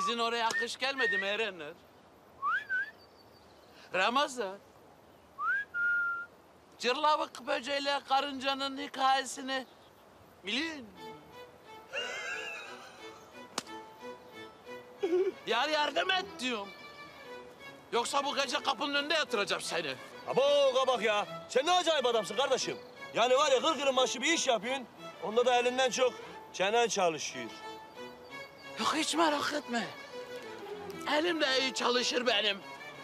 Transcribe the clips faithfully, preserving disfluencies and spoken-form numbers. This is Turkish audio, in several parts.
Sizin oraya kış gelmedi mi erenler? Ramazan. Cırlavık böceğiyle karıncanın hikayesini biliyor musun? Yar yardım et diyorum. Yoksa bu gece kapının önünde yatıracağım seni. Abo kabak ya. Sen ne acayip adamsın kardeşim. Yani var ya kır kırın başı bir iş yapıyorsun. Onda da elinden çok çenen çalışıyor. Yok hiç merak etme. Elim de iyi çalışır benim.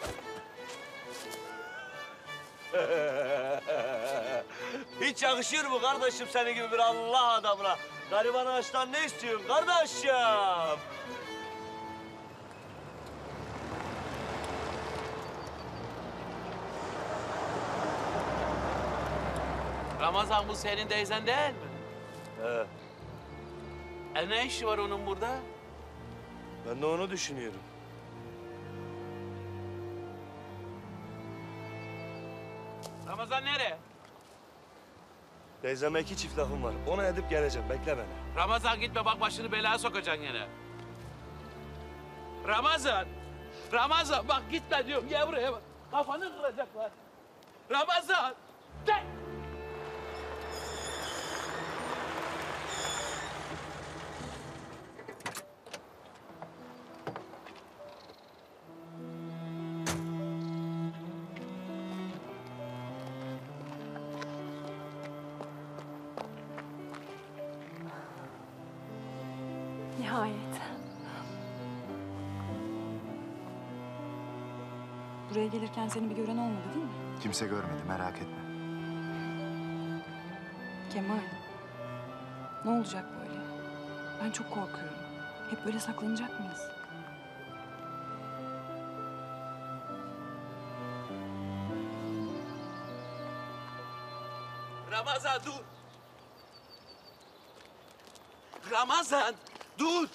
Hiç yakışır mı kardeşim senin gibi bir Allah adamına? Gariban ağaçtan ne istiyorsun kardeşim? Ramazan bu senin teyzen değil mi? He, E ne işi var onun burada? ben de onu düşünüyorum. Ramazan nereye? Teyzeme iki çift lafım var. Ona edip geleceğim. Bekle beni. Ramazan gitme bak başını belaya sokacaksın yine. Ramazan! Ramazan bak gitme diyorum gel buraya bak. Kafanı kıracaklar. Ramazan! Gel! Nihayet. Buraya gelirken seni bir gören olmadı değil mi? Kimse görmedi, merak etme. Kemal. Ne olacak böyle? Ben çok korkuyorum. Hep böyle saklanacak mıyız? Ramazan dur! Ramazan dur!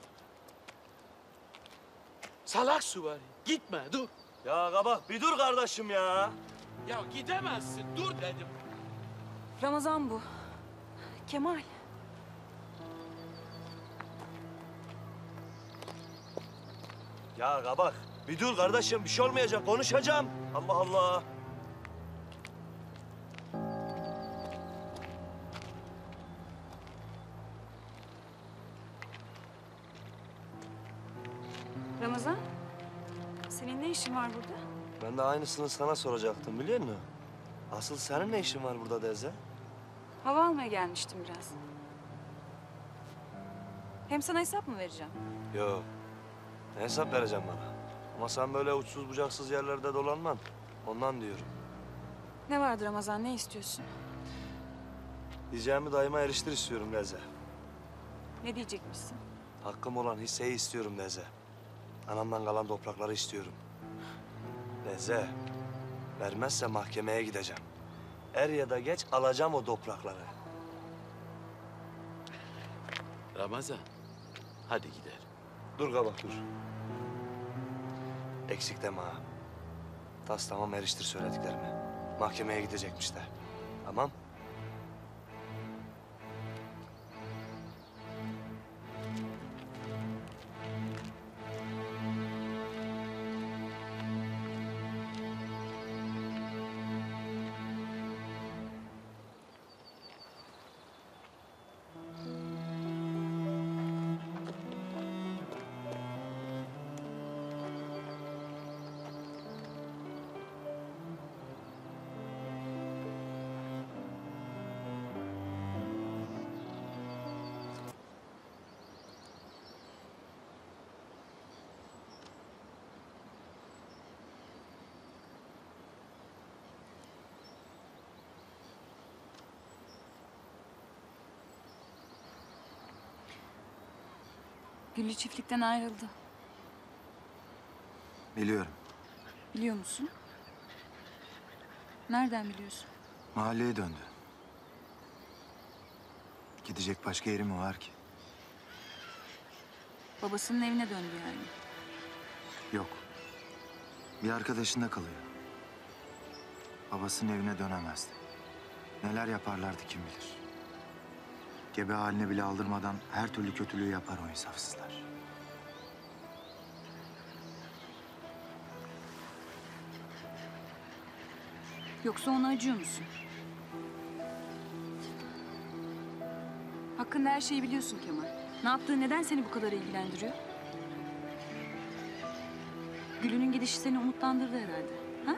Salak süvari gitme dur. Ya kabak bir dur kardeşim ya. Ya gidemezsin dur dedim. Ramazan bu. Kemal. Ya kabak bir dur kardeşim. Bir şey olmayacak. Konuşacağım. Allah Allah. Ramazan. Senin ne işin var burada? Ben de aynısını sana soracaktım biliyor musun? Asıl senin ne işin var burada Deze? Hava almaya gelmiştim biraz. Hem sana hesap mı vereceğim? Yok. Ne hesap vereceğim bana? Ama sen böyle uçsuz bucaksız yerlerde dolanman. Ondan diyorum. Ne vardı Ramazan, ne istiyorsun? Diyeceğimi daima eriştir istiyorum Deze. Ne diyecekmişsin? Hakkım olan hisseyi istiyorum Deze. Anamdan kalan toprakları istiyorum. Deze, vermezse mahkemeye gideceğim. Er ya da geç alacağım o toprakları. Ramazan hadi gidelim. Dur kabak dur. Eksik deme ha. Tas tamam eriştir söylediklerimi. Mahkemeye gidecekmiş de. Tamam. Güllü çiftlikten ayrıldı. Biliyorum. Biliyor musun? Nereden biliyorsun? Mahalleye döndü. Gidecek başka yeri mi var ki? Babasının evine döndü yani. Yok. Bir arkadaşında kalıyor. Babasının evine dönemezdi. Neler yaparlardı kim bilir. Gebe haline bile aldırmadan her türlü kötülüğü yapar o insafsızlar. Yoksa ona acıyor musun? Hakkında her şeyi biliyorsun Kemal. Ne yaptığı neden seni bu kadar ilgilendiriyor? Gül'ünün gidişi seni umutlandırdı herhalde. Ha?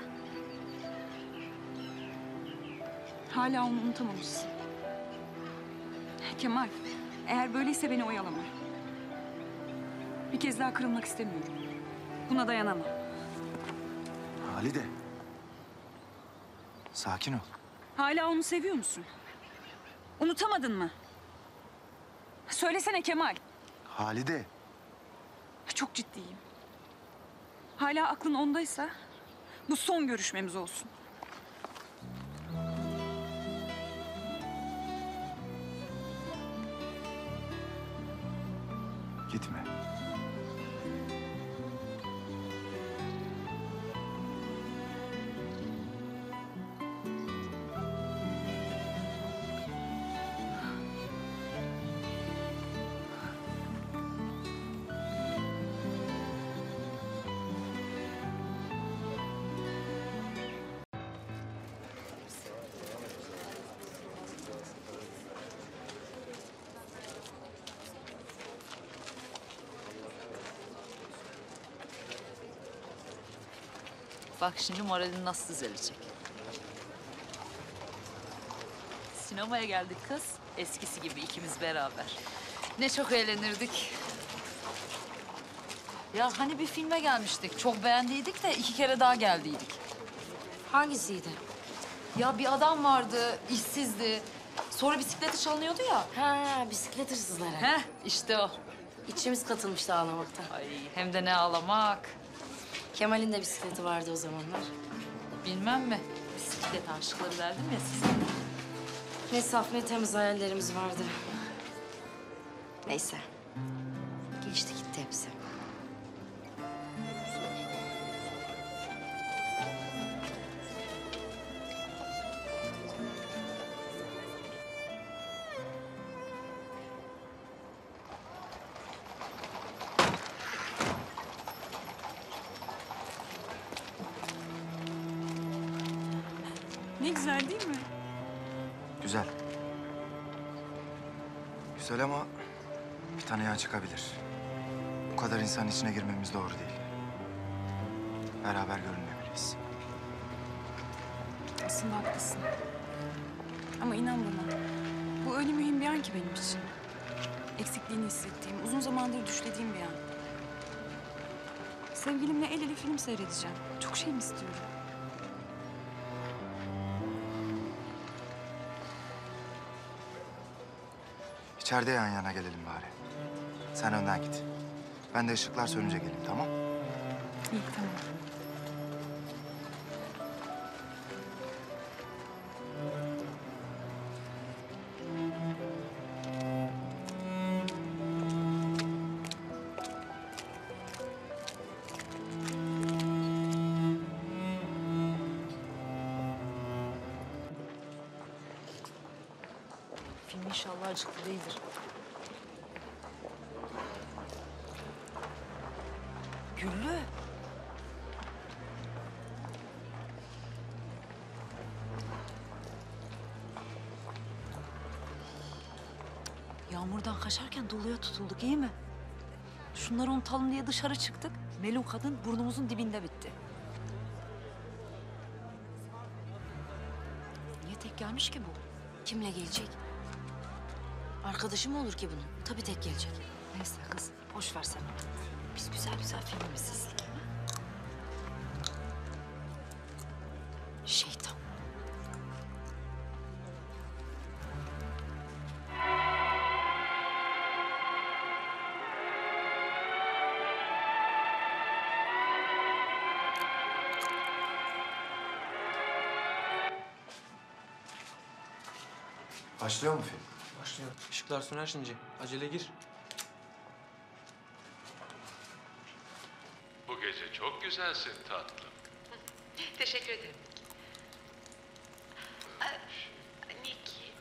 Hala onu unutamamışsın. Kemal, eğer böyleyse beni oyalama. Bir kez daha kırılmak istemiyorum. Buna dayanamam. Halide. Sakin ol. Hala onu seviyor musun? Unutamadın mı? Söylesene Kemal. Halide. Çok ciddiyim. Hala aklın ondaysa bu son görüşmemiz olsun. Gitme. Bak şimdi moralin nasıl düzelecek. Sinemaya geldik kız. Eskisi gibi ikimiz beraber. Ne çok eğlenirdik. Ya hani bir filme gelmiştik. Çok beğendiydik de iki kere daha geldiydik. Hangisiydi? Ya bir adam vardı, işsizdi. Sonra bisikleti çalınıyordu ya. Ha, bisiklet hırsızları. Heh, işte o. İçimiz katılmıştı ağlamaktan. Ay hem de ne ağlamak. Kemal'in de bisikleti vardı o zamanlar. Bilmem mi? Bisiklet aşıkları derdim ya size. Ne saf ne temiz hayallerimiz vardı. Neyse. Geçti gitti hepsi. Ne güzel değil mi? Güzel. Güzel ama bir tanıyan çıkabilir. Bu kadar insan içine girmemiz doğru değil. Beraber görünmemeliyiz. Aslında haklısın. Ama inan bana, bu öyle mühim bir an ki benim için. Eksikliğini hissettiğim, uzun zamandır düşlediğim bir an. Sevgilimle el ele film seyredeceğim. Çok şey mi istiyorum? İçeride yan yana gelelim bari. Sen önden git. Ben de ışıklar sönünce geleyim, tamam? İyi, tamam. Film inşallah acıklı değildir. Güllü. Yağmurdan kaçarken doluya tutulduk, iyi mi? Şunları unutalım diye dışarı çıktık. Melun kadın burnumuzun dibinde bitti. Niye tek gelmiş ki bu? Kimle gelecek? Arkadaşı mı olur ki bunun? Tabii tek gelecek. Neyse kız, boş ver sen onu. Biz güzel güzel filmimizi izleyelim. Ha? Şeytan. Başlıyor mu film? Başlıyor. Işıklar söner şimdi. Acele gir. Bu gece çok güzelsin tatlım. Teşekkür ederim. Aa, Nicky.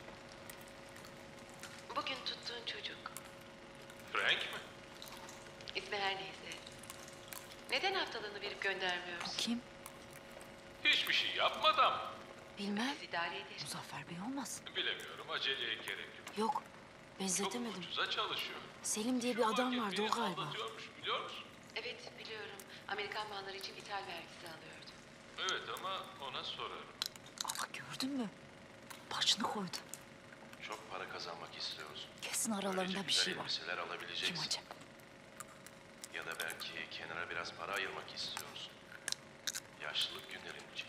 Bugün tuttuğun çocuk. Frank mi? İsmi her neyse. Neden haftalığını verip göndermiyorsun? Kim? Hiçbir şey yapmadı ama. Bilmem. Biz idare ederiz. Muzaffer Bey olmaz. Bilemiyorum, aceleye gerek yok. Yok. Çok Benzetemedim. ucuza çalışıyor. Selim diye bir adam vardı o galiba. Aldatıyormuş, biliyor musun? Evet biliyorum. Amerikan malları için ithal vergisi alıyordu. Evet ama ona sorarım. Ama gördün mü? Başını koydu. Çok para kazanmak istiyorsun. Kesin Böylece aralarında bir güzel şey var. elbiseler alabileceksin. Kim acaba? Ya da belki kenara biraz para ayırmak istiyorsun. Yaşlılık günlerin için.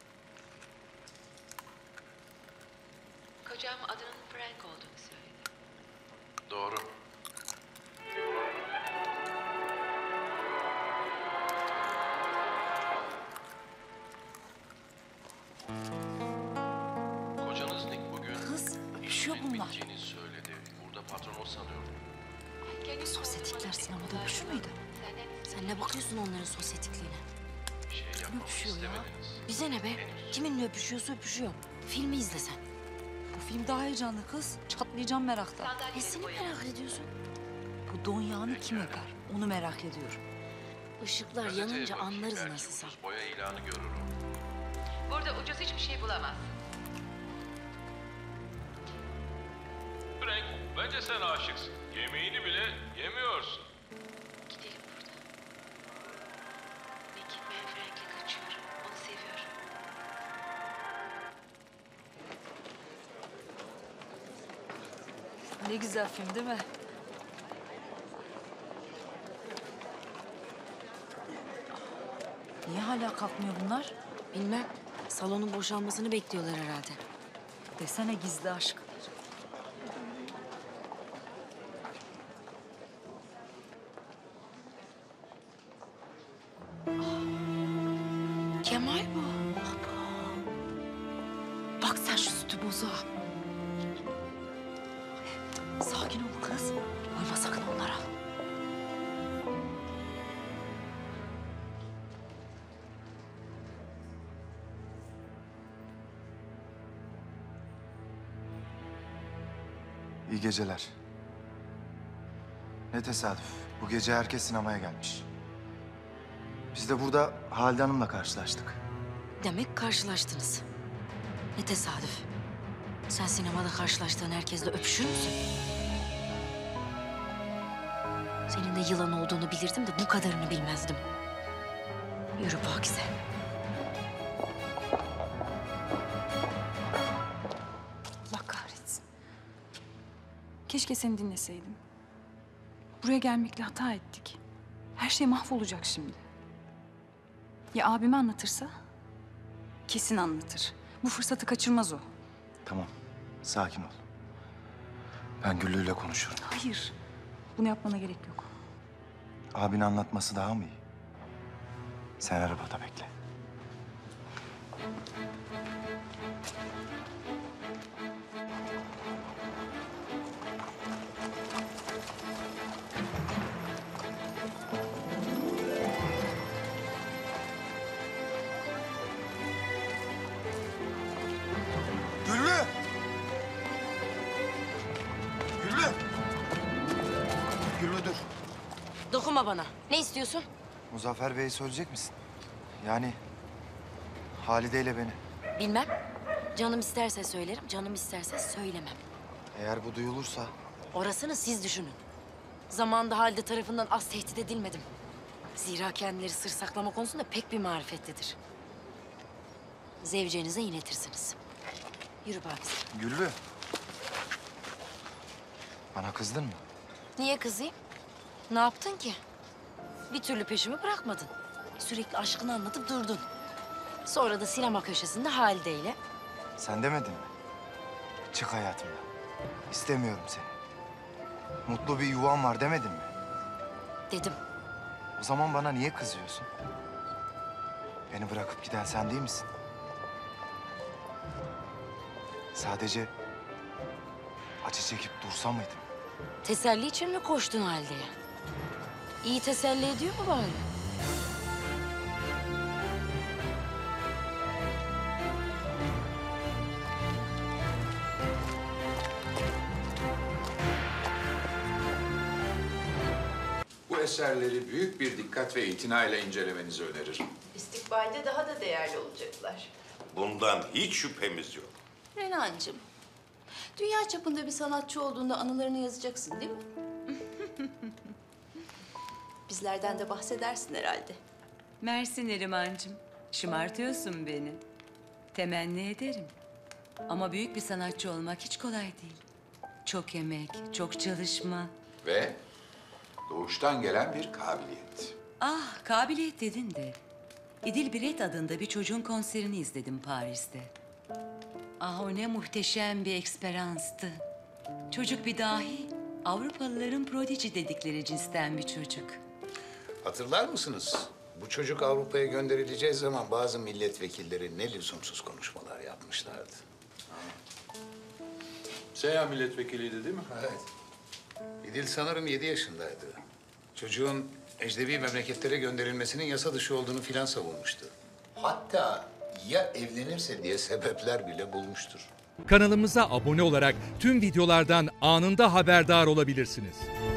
Kocam adının Frank olduğunu söyledi. Doğru. Kocanız Nick bugün Kız öpüşüyor işinin bunlar. bittiğini söyledi. Burada patron o sanıyordum. Kendisi Sosyetikler olduğunu sinemada anlattıklar öpüşür ama müydü? Senden Sen ne bakıyorsun onların sosyetikliğine? Bir şey yapmamı Öpüşüyor ya. istemediniz. Bize ne be? Henüz. Kiminle öpüşüyorsa öpüşüyor. Filmi izlesen. Bu film daha heyecanlı kız. Çatlayacağım meraktan. Sandalyeleri Nesini boyayalım. merak ediyorsun? Bu don yağını kim öper? Onu merak ediyorum. Işıklar Gazeteye yanınca bakayım, anlarız belki nasılsa. ucuz boya ilanı görürüm. Burada ucuz hiçbir şey bulamazsın. Frank, bence sen aşıksın. Yemeğini bile yemiyorsun. Gidelim buradan. Nick, ben Frank'le kaçıyorum. Onu seviyorum. Ne güzel film değil mi? Niye hala kalkmıyor bunlar? Bilmem. Salonun boşalmasını bekliyorlar herhalde. Desene gizli aşk. Kemal bu. Bak sen şu sütü bozuğa. Sakin ol kız. Uyma sakın onlara. İyi geceler. Ne tesadüf. Bu gece herkes sinemaya gelmiş. Biz de burada Halide Hanım'la karşılaştık. Demek karşılaştınız. Ne tesadüf. Sen sinemada karşılaştığın herkesle öpüşür müsün? Senin de yılan olduğunu bilirdim de bu kadarını bilmezdim. Yürü Pakize. Allah kahretsin. Keşke seni dinleseydim. Buraya gelmekle hata ettik. Her şey mahvolacak şimdi. Ya abime anlatırsa? Kesin anlatır. Bu fırsatı kaçırmaz o. Tamam, sakin ol. Ben Güllü'yle konuşurum. Hayır. Bunu yapmana gerek yok. Abin anlatması daha mı iyi? Sen arabada bekle. Güllü! Güllü! Güllü dur. Dokunma bana. Ne istiyorsun? Muzaffer Bey'i söyleyecek misin? Yani Halide ile beni. Bilmem. Canım isterse söylerim, canım isterse söylemem. Eğer bu duyulursa Orasını siz düşünün. Zamanında Halide tarafından az tehdit edilmedim. Zira kendileri sır saklama konusunda pek bir marifetlidir. Zevcenize inletirsiniz. Yürü Pakize. Güllü. Bana kızdın mı? Niye kızayım? Ne yaptın ki? Bir türlü peşimi bırakmadın. Sürekli aşkını anlatıp durdun. Sonra da sinema köşesinde Halide ile. Sen demedin mi? Çık hayatımdan. İstemiyorum seni. Mutlu bir yuvan var demedin mi? Dedim. O zaman bana niye kızıyorsun? Beni bırakıp giden sen değil misin? Sadece acı çekip dursa mıydım? Teselli için mi koştun Halide'ye? İyi teselli ediyor mu bari? Bu eserleri büyük bir dikkat ve itinayla incelemenizi öneririm. İstikbalde daha da değerli olacaklar. Bundan hiç şüphemiz yok. Renancığım, dünya çapında bir sanatçı olduğunda anılarını yazacaksın değil mi? Bizlerden de bahsedersin herhalde. Mersi Nerimancığım. Şımartıyorsun beni. Temenni ederim. Ama büyük bir sanatçı olmak hiç kolay değil. Çok emek, çok çalışma. Ve doğuştan gelen bir kabiliyet. Ah, kabiliyet dedin de. İdil Biret adında bir çocuğun konserini izledim Paris'te. Ah, o ne muhteşem bir eksperanstı. Çocuk bir dahi. Avrupalıların prodigy dedikleri cinsten bir çocuk. Hatırlar mısınız? Bu çocuk Avrupa'ya gönderileceği zaman bazı milletvekilleri ne lüzumsuz konuşmalar yapmışlardı. Seyahat milletvekiliydi değil mi? Evet. İdil sanırım yedi yaşındaydı. Çocuğun ecnebi memleketlere gönderilmesinin yasa dışı olduğunu filan savunmuştu. Hatta ya evlenirse diye sebepler bile bulmuştur. Kanalımıza abone olarak tüm videolardan anında haberdar olabilirsiniz.